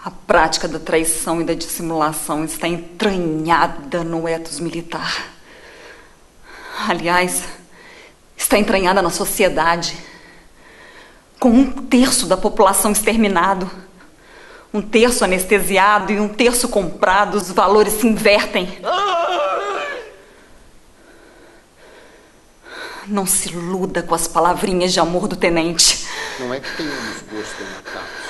A prática da traição e da dissimulação está entranhada no ethos militar. Aliás, está entranhada na sociedade. Com 1/3 da população exterminado, 1/3 anestesiado e 1/3 comprado, os valores se invertem. Não se iluda com as palavrinhas de amor do tenente. Não é que tenhamos gosto em matá-los.